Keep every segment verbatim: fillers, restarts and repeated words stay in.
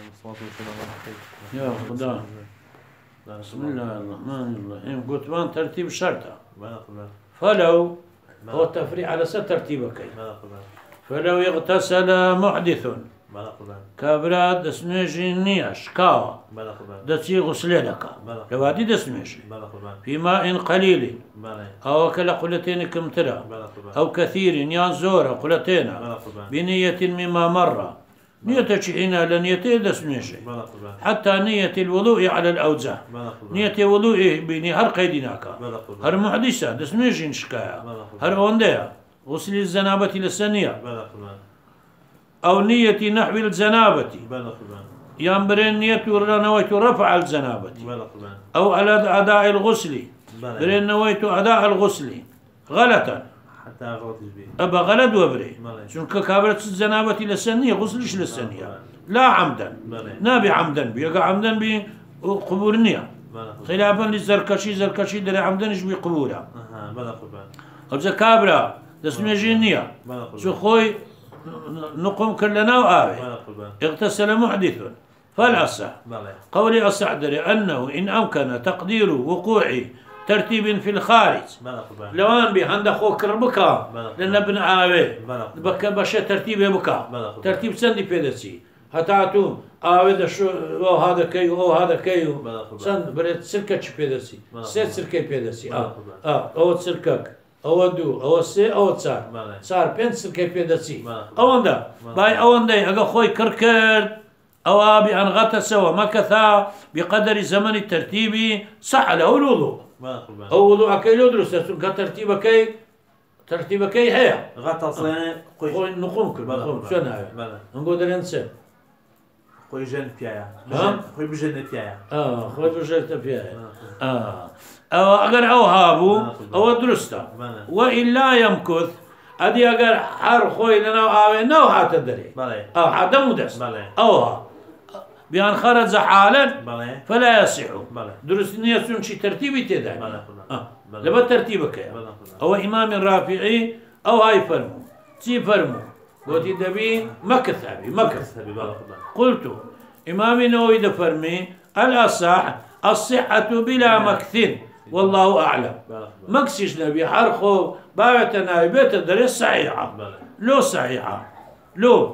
يا خدا بسم الله الرحمن الرحيم قلت وان ترتيب شرطة فلو هو التفريع على ست ترتيبك فلو اغتسل محدث كابراد دسميجي نياش كاوا دسي غسلينك لو هادي دسميجي في ماء قليل أو كلا قلتين كمترا أو كثير ينزور قلتين بنية مما مر نية شحينا لنية دسميجي حتى نية الوضوء على الأوزة نية الوضوء بني هر قيدناك هر محدثة دسميجي نشكايا هر ونديا غسل الزنابة للسنية أو نية نحو الجنابة ينبرين نية نويت رفع الجنابة أو على أداء الغسل برين نويت أداء الغسل غلطا حتى غلط أبا غلط وبري شنك كابرة الجنابة للسنية غسلش للسنية لا عمدا نابي عمدا بيقع عمدا بقبور النية خلافا للزركشي زركشي دري عمدا يجبي قبورها أو كابرة دسمي جينية شو خوي نقوم كلنا وآوي اغتسل محدث فالأصح قولي أصح دري أنه إن أمكن تقدير وقوع ترتيب في الخارج لو أن بي عند أخوك ربكا لأن ابن آوي بكا باشا ترتيب بكا ترتيب سندي بيدسي هتعتو آوي دا شو أو هذا كيو أو هذا كيو سند بريد سركة بيدسي سيد سركة بيدسي آه آه أو سركك أو دو أو سي أو صار صار بنسل كيف يدسي أو أندا باي أو أندا أجا خوي كركر أو أبي أن غطس ومكث بقدر زمن الترتيب صح له الوضوء أو وضوء كي يدرس كترتيب كي ترتيب كي هي غطس خوي نقوم كل نقوم شو أنا نقول درنسه خوي جن فيها خوي بجن فيها آه خوي بجن فيها آه أو أجر أو هابو أو درسته وإلا يمكث أدي أجر حر خوي لنا أو نو حتى دري أو حدا مدرس أو بأن خرج حالا فلا يصح درس نية شي ترتيبي تدا لما ترتيبك أو إمام الرافعي أو هاي فرمو تي فرمو قلت دبي مكث أبي مكث قلت إمام نووي فرمي الأصح الصحة بلا مكث والله أعلم مكسيش نبي حرخو باعتنا بيت الدرس صحيحة لو صحيحة لو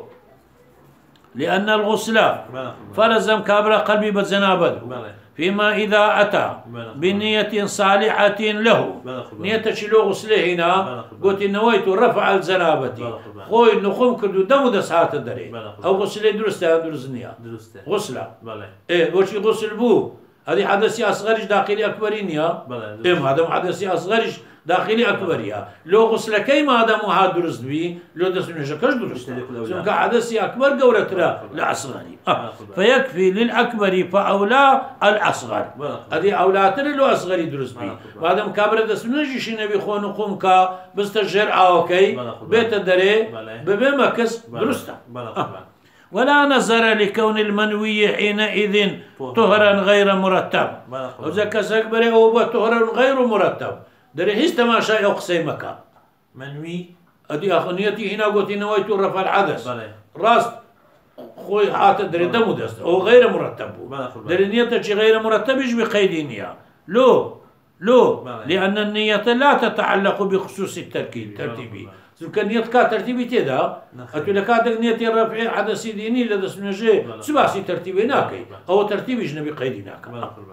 لأن الغسل فلزم كابرا قلبي بالزنابد فيما إذا أتى بنية صالحة له نية شلو غسله هنا قلت نويت رفع الزنابة خوي نخوم كردو دمو دسات الدري أو غسله درسته درزنيا غسله إيه وشي غسل بو هذه حدثي أصغرش داخلي أكبرينيا إم هذا حدثي أصغرش داخلي أكبريا لو غسل كي ما هذا مها درست بي لو دس من شكش درست سمك حدثي أكبر قورتنا لأصغري آه. فيكفي للأكبر فأولى الأصغر هذه أولاتنا لو أصغري درست بي وهذا مكابرة دس من جيش نبي خون قومك بستجر أوكي بيت الدري ببمكس درسته آه. ولا نظر لكون المنوي حينئذ طهرا غير مرتب وذاك سكبري هو طهرا غير مرتب دري هيش تماشى يقسمك منوي ادي اخنيتي هنا قلت نويت رفع الحدث راس خوي حاط دري دم دست او غير مرتب دري نيتك غير مرتب يجي بقيدينيا لو لو لان النية لا تتعلق بخصوص التركيب ترتيبي إذا كان نية كا ترتيبي تدا أتقول لك هذا نية الرفع حدث ديني لدى سنجي سباسي ترتيبي ناكي أو ترتيب جنبي قيدي ناك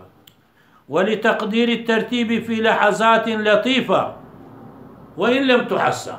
ولتقدير الترتيب في لحظات لطيفة وإن لم تحسى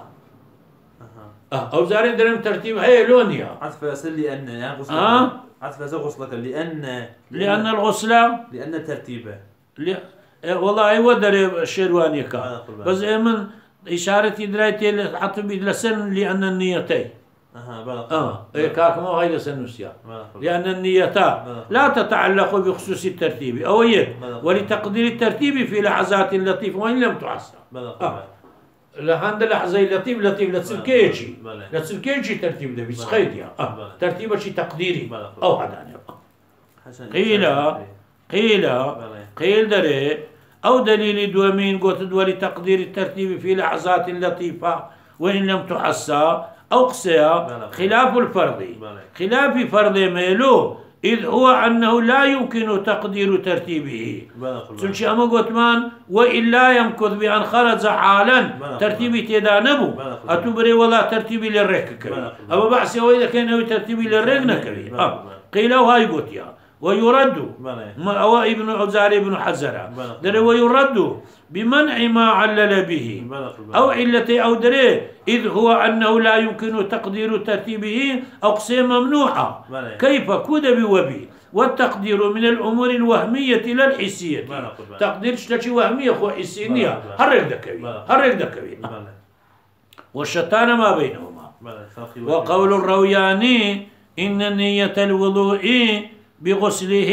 أو زاري درم ترتيب هي لونيا عطف أسل لأن يعني غسل أه؟ عطف أسل غسلك لأن لأن الغسلة لأن ترتيبه ل... والله هو دري الشيرواني كا بس من إشارة درايتي حط لسن لأن النيتين أها بلى آه إيه كاك مو هاي لسن نسيا لأن النيتان لا تتعلق بخصوص الترتيب أو يه ولتقدير الترتيب في لحظات لطيفة وإن لم تحصى آه لهند لحظة لطيف لطيف لتسلكيجي لتسلكيجي ترتيب ده بس خيديا آه ترتيب شيء تقديري أو هذا قيل قيل قيل دري أو دليل دوامين قلت دولي تقدير الترتيب في لحظات لطيفة وإن لم تحسى أو قسيا خلاف الفرض خلاف فرض ميلو إذ هو أنه لا يمكن تقدير ترتيبه سنشي أما قوتمان وإلا يمكث بأن خرج حالا ترتيبي تيدا نبو أتبري ولا ترتيبي للريك كبير أما بحثي وإذا كان ترتيبي للريك نكبير أه. قيل وهاي قوتيا ويرد أو ابن عزاري ابن حزرة دري ويرد بمنع ما علل به أو علته أو دري إذ هو أنه لا يمكن تقدير ترتيبه أقسام ممنوعة كيف كود بوبي والتقدير من الأمور الوهمية لا الحسية تقدير شتشي وهمية خو حسية هرق دكوي هرق دكوي والشتان ما بينهما وقول الروياني إن نية الوضوء بغسله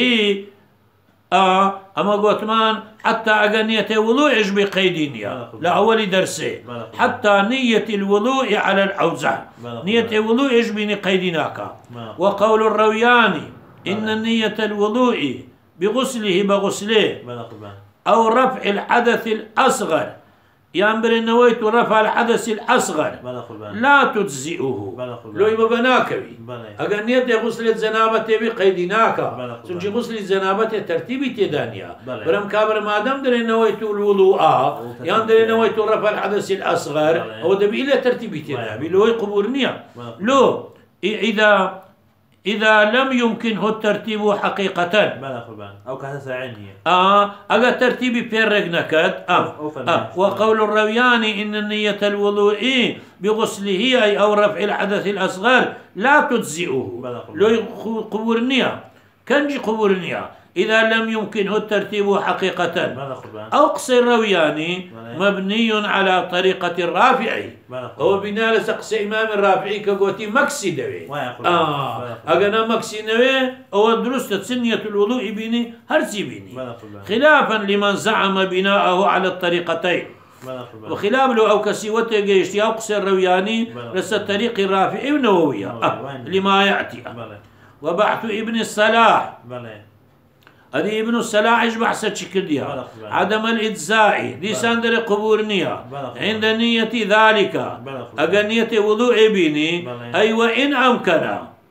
آه أما قوتمان حتى أغنية الوضوء بقيدينيا لأول درسي حتى نية الوضوء على الأوزان نية الوضوء بقيديناك وقول الروياني إن نية الوضوء بغسله بغسله أو رفع الحدث الأصغر ينبغي نويت رفع الحدث الأصغر لا تجزئه لو يبقى ناكوي أجل نية غسل الزنابة بقيدناك سنجي غسل الزنابة ترتيبي تدانيا برم كابر ما دام دري نويت الوضوء يندري نويت رفع الحدث الأصغر أو دبي إلى ترتيبي تدانيا لو يقبور نية لو إذا إذا لم يمكنه الترتيب حقيقة أو كحدث عينية آه أجا ترتيبي بيرق نكد آه. آه. وقول الروياني إن نية الوضوء بغسله أي أو رفع الحدث الأصغر لا تجزئه لو قبور النية كنجي قبور النية إذا لم يمكنه الترتيب حقيقة أو قصي الروياني مبني على طريقة الرافعي هو بناء لسقس إمام الرافعي كقوتي مكسي دوي آه أغنى مكسي نوي أو درست سنية الوضوء بيني هرسي بيني خلافا لمن زعم بناءه على الطريقتين وخلاف له أو كسيوته جيشتي أو قصي الروياني لس الطريق الرافعي ونووية آه. لما يأتي وبعث ابن الصلاح هذه ابن الصلاح ايش بحثت شكل ديها عدم الإجزاء دي ساندر قبور نية عند نية ذلك أجل نية وضوء بيني أي وإن أمكن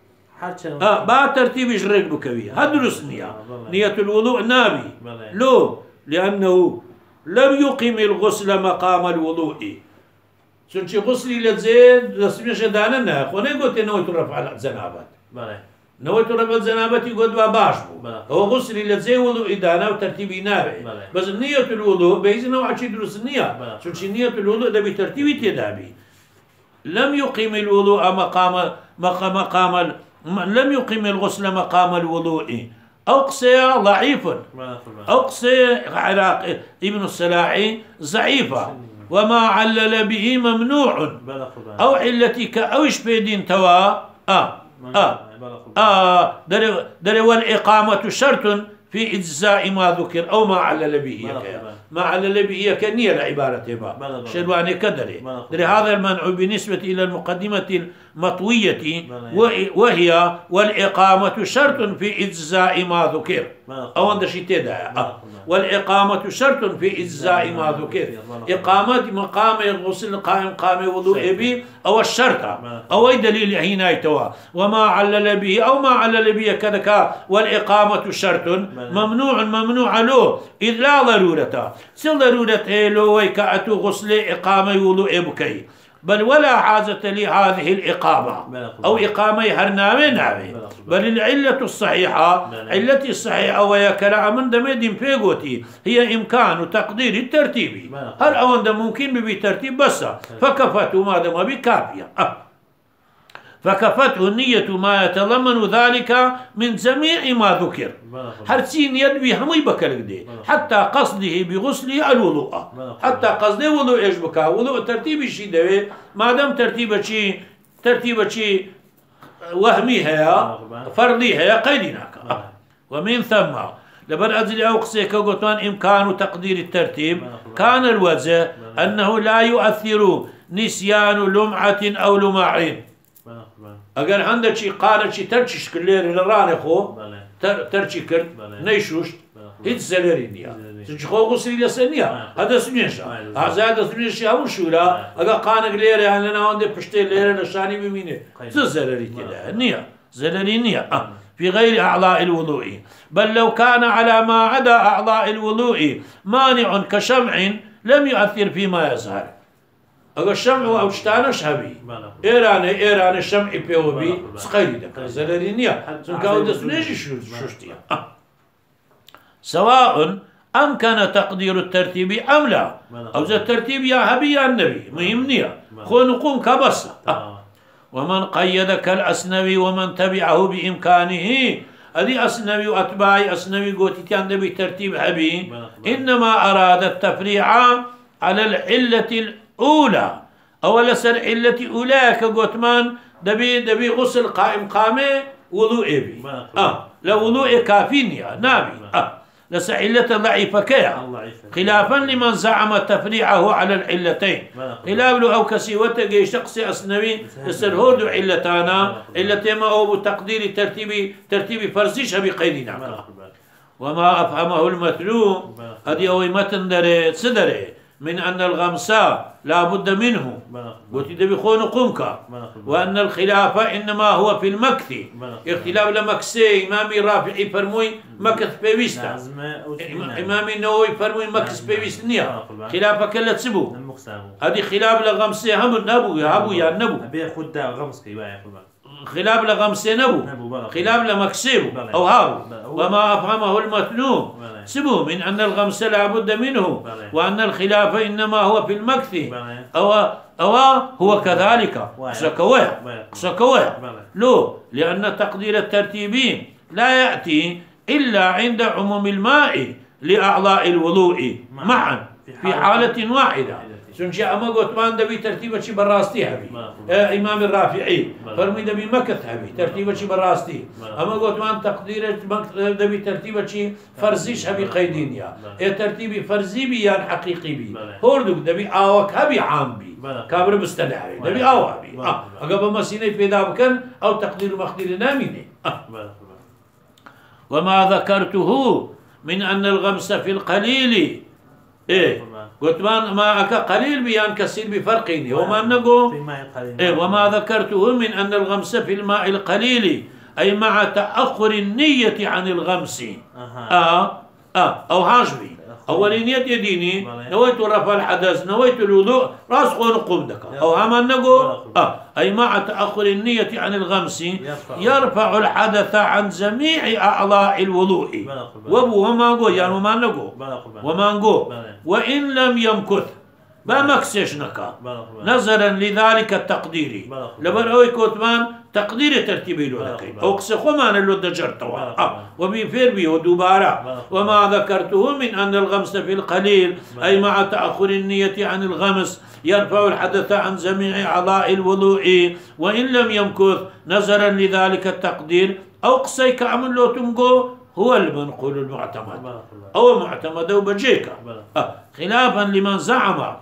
آه با ترتيب يشرك بكوي هدرس نية نية الوضوء نابي لو لأنه لم يقيم الغسل مقام الوضوء سنشي غسلي لزيد لسميش دانا خوني قلت انه يترفع على الزنابات نويت رفع الزنابة قد باش هو غسل لزي وضوء إدانة وترتيبي نابع بس نية الوضوء بإذن نوع شيء دروس النية شو نية الوضوء ده بترتيبي تدابي لم يقيم الوضوء مقام مقام مقام لم يقيم الغسل مقام الوضوء أقصى ضعيف أقصى عراق ابن الصلاحي ضعيفة وما علل به ممنوع أو علتك أو إشبيدين توا آه آه آه در در والإقامة شرط في إجزاء ما ذكر أو ما علل به ما علل به كنية العبارة با شلواني كدري در هذا المنع بالنسبة إلى المقدمة المطوية وهي والإقامة شرط في إجزاء ما ذكر أو عند شيء تدا والإقامة شرط في إجزاء ما ذكر إقامة مقام الغسل قائم قام وضوء به أو الشرط أو أي دليل هنا يتوا وما علل به أو ما علل به كذا والإقامة شرط ممنوع ممنوع له إذ لا ضرورة سل ضرورة له ويكأتو غسل إقامة وضوء بكي بل ولا حاجة لهذه الإقامة أو إقامة هرنامي نامي بل العلة الصحيحة علة الصحيحة وهي كلام من دمدين فيغوتي هي إمكان تقدير الترتيب هل أوند ممكن بترتيب بس فكفته ما دم بكافية أه. فكفته النية ما يتضمن ذلك من جميع ما ذكر هرسين يدوي همي بكالك دي حتى قصده بغسله الوضوء حتى قصده وضوء ايش بكا وضوء ترتيب الشيء دوي ما دام ترتيب شيء ترتيب شيء وهمي هيا فرضي هيا قيدناك ومن ثم لبر أجل أوقسيك قطوان إمكان تقدير الترتيب كان الوجه أنه لا يؤثر نسيان لمعة أو لمعين اگر عندك شي قال شي ترشش كلير للراني خو ترشي كر نيشوش هيت زلرينيا تشخو غسل لسنيا هذا سنيشا هذا سنيشا هو شورا اگر قان كلير يعني انا عندي بشتي لير نشاني بمينه زلري كده نيا زلرينيا في غير أعضاء الوضوء، بل لو كان على ما عدا أعضاء الوضوء مانع كشمع لم يؤثر فيما يظهر. أقول الشمع أو شتانش هبي إيران إيران الشمع بيوبي سخيري دك زلرينيا سنكاو دسنيجي شوشتيا. سواء أمكن تقدير الترتيب أم لا، أو ذا الترتيب يا هبي يا النبي مهمنيا خو نقوم كبسة. ومن قيد كالأسنوي ومن تبعه بإمكانه، أدي أسنوي وأتباعي أسنوي قوتي كان نبي ترتيب هبي إنما أراد التفريع على العلة الأولى، أو لسر علة أولى كقوتمان دبي دبي غسل قائم قامة وضوء بي آه لو وضوء كافيني نابي آه لسر علة ضعيفة كيا، خلافا لمن زعم تفريعه على العلتين. خلاف له أو كسيوته جي شخص أسنوي لسر هودو علتانا علتين ما هو بتقدير ترتيب ترتيب فرزيش بقيدنا. وما أفهمه المتلو هذه هو متن دري صدري من أن الغمساء لا بد منه قلت بيخون قمك، وأن الخلاف إنما هو في المكث. اختلاف لمكسي إمامي رافعي فرموي مكث بيويستا، إمامي نووي فرموي مكث بيويستنيا، خلاف كلا تسبو هذه خلاف لغمسي هم نبو يهبو يا نبو خلاف لغمسي نبو خلاف لمكسيبو أو هابو. وما أفهمه المتلو سبو من أن الغمس لا بد منه، وأن الخلاف إنما هو في المكث أو أو هو كذلك سكوه سكوه لو لأن تقدير الترتيب لا يأتي إلا عند عموم الماء لأعضاء الوضوء معا في حالة واحدة. سنشي أما قلت ما دبي ترتيبة شي براستي هبي آه إمام الرافعي فرمي دبي مكث هبي ترتيبة شي براستي. أما قلت ما تقدير دبي ترتيبة شي فرزيش هبي قيدينيا إيه ترتيبي فرزي بي يعني حقيقي بي هوردوك دبي آوك هبي عام بي كابر مستدعي دبي آو هبي آه أقابل مسيني بيدا بكن أو تقدير مقدير ناميني آه. وما ذكرته من أن الغمس في القليل إيه قلت ما أكا قليل بيان كثير بفرقين وما نقو إيه وما ذكرته من أن الغمس في الماء القليل أي مع تأخر النية عن الغمس آه آه أو هاجبي أول نية يديني نويت رفع الحدث نويت الوضوء راس قون قوم دكا أو هما نقو آه أي مع تأخر النية عن الغمس يرفع الحدث عن جميع أعضاء الوضوء وبو وما نقو يعني وما نقو وما نقو وإن لم يمكث بمكسش نكا نظرا لذلك التقدير لبروي كوتمان تقدير ترتيبي لك أو قسخمان اللو دجرتوا آه. وبيفير بي ودوبارا. وما ذكرته من أن الغمس في القليل أي مع تأخر النية عن الغمس يرفع الحدث عن جميع أعضاء الوضوء وإن لم يمكث نظرا لذلك التقدير أو قسيك عمل لو تمقو هو المنقول المعتمد أو المعتمد وبجيكا آه. خلافا لمن زعم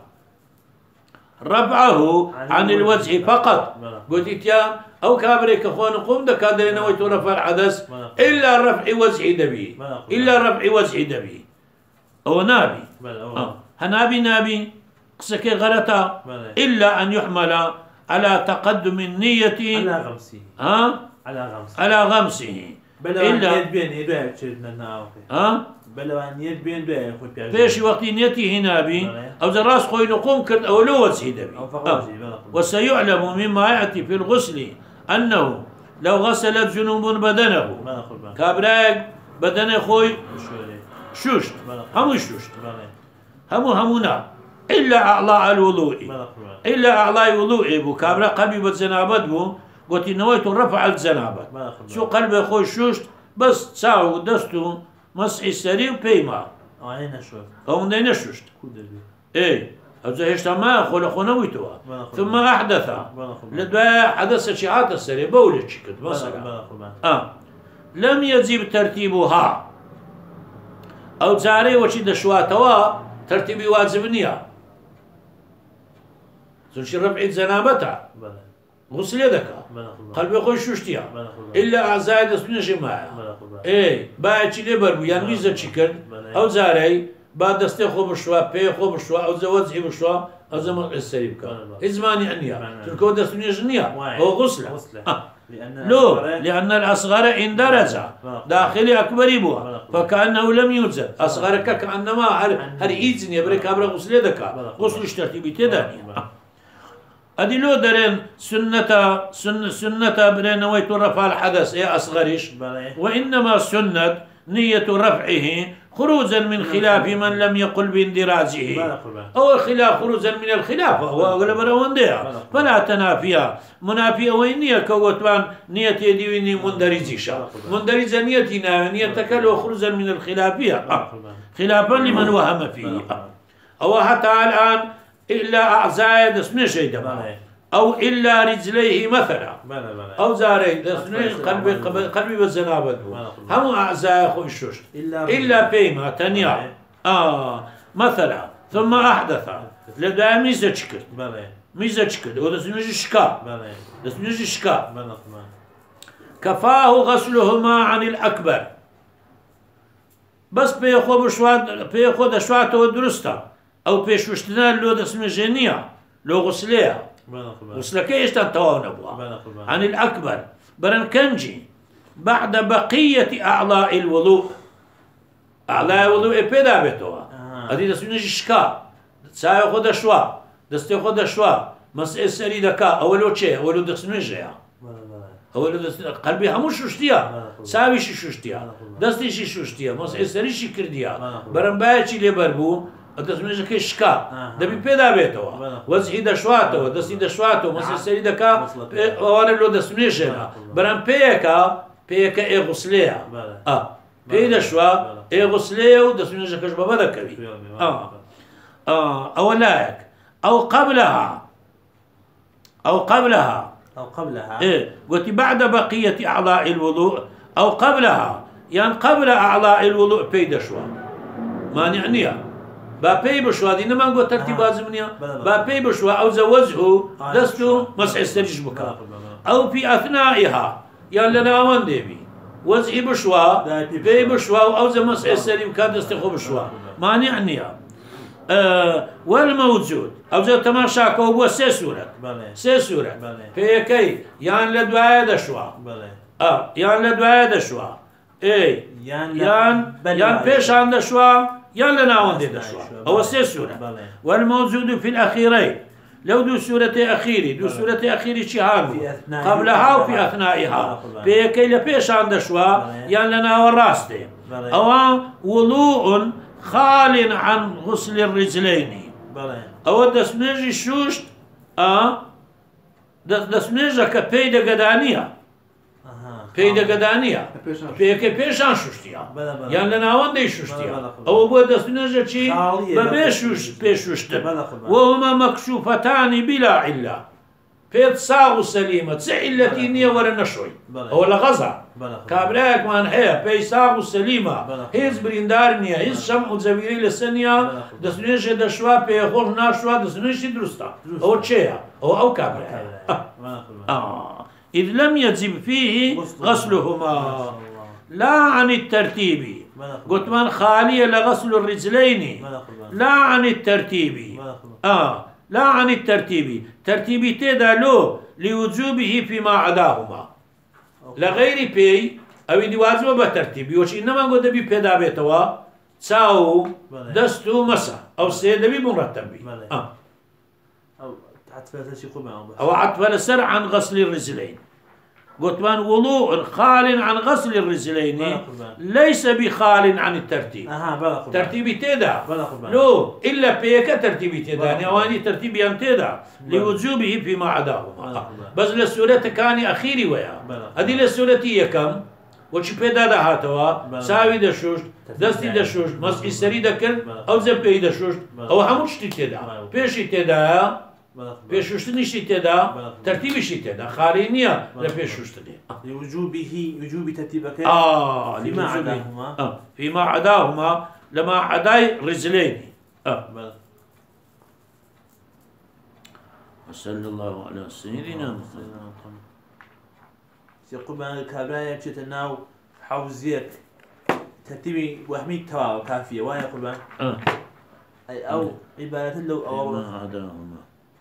رفعه عن الوجه فقط قلت يا أو كابريك أخوان قوم دك هذا نويت رفع الحدث إلا رفع وجه دبي إلا رفع وجه دبي أو نابي آه. هنابي نابي قسك غلطة إلا أن يحمل على تقدم النية على غمسه ها على غمسه على غمسه إلا يدبين يدوي تشدنا ها بلوان يدبين دوي فيش وقت نيتي هنا بي أو ذراس خوي نقوم كرت أو لو وجه دبي وسيعلم مما يأتي في الغسل أنه لو غسلت جنوب بدنه كابراك بدنه خوي شوشت همو شوشت همو همونا إلا أعضاء الوضوء إلا أعضاء الوضوء بو كابرا قلبي بالزنابت بو قلت نويت رفع الزنابت شو قلبي خوي شوشت بس تساو دستو مسحي السريع بيما أو ندينا شوشت إيه أبزا هشتا ما خلا خنويتوا ثم أحدث لدوا حدث شيعات السريع بولد شكت مثلا آه لم يجب ترتيبها أو تزاري وشي دشواتوا ترتيبي واجبنيا سنشي رفعي زنابتها غسل يدك قلبي خوش شوشتيا إلا أعزائي دستونا جماعة إيه باعي چي لبر يعني ميزة چي كرد أو زاري بعد دسته خو بشوا پی خو بشوا او زوجي بشوا أزم السري بك إزماني عنيا تركوا دستني جنيا هو غسلة لو لأن الأصغر إن درج داخل أكبر بوا فكأنه لم يوجد أصغرك كأنما هر إيزن يبرك أبرا غسل دكا غسل اشترتي تداني أدي لو درين سنة سنة سنة برين ويت رفع الحدث يا أصغرش وإنما سنة نية رفعه خروجا من خلاف من لم يقل باندراجه أو خلاف خروجا من الخلاف هو أغلب رواندها فلا تنافيها منافية وإنية كوتوان نية يديويني مندرجيشا مندرجة نيتنا نية تكلو خروجا من الخلافية خلافا لمن وهم فيه أو حتى الآن إلا أعزاء دسمي شيء أو إلا رجليه مثلا أو زاري دسمي قلبي قلبي بالزنابة هم أعزاء خوشوش إلا بيما تنيا آه مثلا ثم أحدث لدى ميزة شكل ميزة شكل ودسمي شكا دسمي شكا كفاه غسلهما عن الأكبر بس بيخو بشواد بيخو دشوات ودرستا أو بيشوشتنا لو دسمي جنيا لو غسليها غسلك ايش تنتوان ابوها عن الأكبر برن كنجي بعد بقية أعضاء الوضوء أعضاء الوضوء بيدا بيتوها هذه دسمي شكا سايا خود شوا دستي خود شوا مسئلة سري دكا أولو چه أولو دسمي جيا أولو دسمي قلبي همو شوشتيا ساوي شي شوشتيا دستي شي شوشتيا مسئلة سري شي كرديا برن بايا چي لبربو دسمي جكي شكا دبي بيدا بيتوها وزهي دشواتو دستي دشواتو مسئلة سري دكا وانا لو دسمي جينا برن بيكا بيكا اي غسليا اه بيدا شوا اي غسليا ودسمي جكش بابا دكبي اه اه أو لايك أو قبلها أو قبلها أو قبلها إيه قلت بعد بقية أعضاء الوضوء أو قبلها يعني قبل أعضاء الوضوء بيد شوا ما نعنيها بابي بشوا دي نما نقول ترتيب لازمنيا بابي بشوا أو زوجه دستو مسح السرج بكا أو في أثنائها يعني لنا وان ديبي وزعي بشوا بي بشوا أو زي مسح السرج بكا دستخو بشوا ما نعنيها آه والموجود او زي تماشا كو سي سوره سي سوره في كي يان لدوايا دشوا اه يان لدوايا دشوا اي يان يان يان بيش عند دشوا يان لناوند دشوا هو سي سوره والموجود في الاخيرين لو دو سوره اخيري دو سوره اخيري شهاد قبلها وفي اثنائها في كي لبيش عند دشوا يان لنا وراستي او وضوء خال عن غسل الرجلين أو دسميجي شوشت آه دسميجا كبيدا قدانية بيدا قدانية بيكي بيشان شوشتيا يعني لنا وندي شوشتيا أو بو دسميجا شي ببيشوش بيشوشتن وهما مكشوفتان بلا علة بيت صاغ سليمة سعلتي نية ورا نشوي هو لغزة كابراك من هي بيت صاغ سليمة هيز بريندارنيا هيز شمع زويري لسنيا دسنيش دشوا بيخور ناشوا دسنيش درستا هو تشيا هو أو كابراك آه إذ لم يجب فيه غسلهما لا عن الترتيب قلت من خالية لغسل الرجلين لا عن الترتيب آه لا عن الترتيب ترتيبي تيدا له لوجوبه فيما عداهما لغير بي او دي واجبه بترتيبي وش انما قد بي بيدا بيتوا تساو دستو مسا او سيدا بي مرتب بي اه او او عطف السر عن غسل الرجلين قلت من وضوء خال عن غسل الرجلين ليس بخال عن الترتيب ترتيبي تيدا لو إلا بيك ترتيبي تيدا نواني ترتيبي أم تيدا لوجوبه فيما عداهما بس للسورة كاني أخيري ويا هذه للسورة هي كم وش بيدا دا هاتوا ساوي دشوش دستي دشوش مسحي سري دكر أو زبي دشوش أو هموش تيدا بيشي تيدا بيشوشتني شي تدا ترتيبي شي تدا خارينيا لا بيشوشتني لوجوبه وجوب ترتيبك اه فيما عداهما اه فيما عداهما لما عداي رجلين اه وصلى الله على سيدنا محمد يقول بان الكابرايا تشتناو حوزيك ترتيبي وهميك تواو كافيه وين يقول بان اه أي أو عبارة لو أو ما عداهما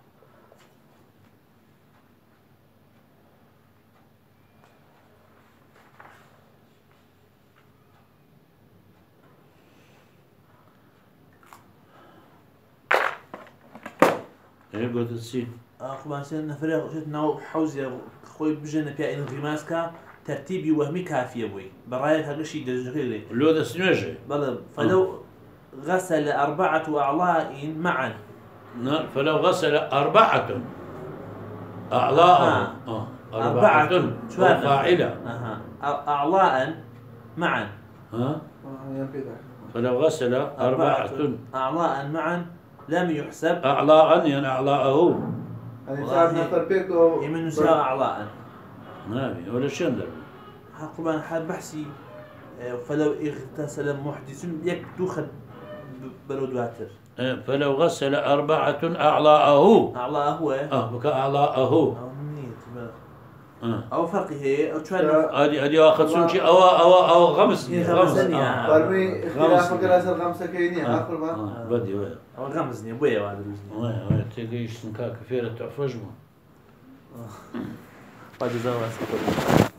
ايه قلت السين أخو بانسين نفرق شت ناو حوزي خوي بجنة بيا انغماسكا ترتيبي وهمي كافية بوي برايك هذا الشيء دزوجي لي لو ده سنوجي بلى فلو غسل أربعة أعضاء معا فلو غسل أربعة أعضاء آه. آه. أربعة أربعة فاعلة أها أعضاء معا ها فلو غسل أربعة أعضاء معا لم يحسب أعضاء يعني أعضاءه يعني صار نفر بيكو يمن يساوي أعضاء نعم ولا شندر طبعا حاب بحسي فلو اغتسل محدث يكتوخ برودواتر فلو غسل أربعة أعضاءه أعضاءه اه بك أعضاءه أو نيت آه. أو فرق هي أو شوان هذه هذه آخذ سونشي أو أو أو غمس غمس فرمي اختلاف كلاس الخمسة كيني آخر ما بدي وين أو غمزني أبويا وهذا وين وين تيجي سنكا كفيرة تعفجمه بعد زمان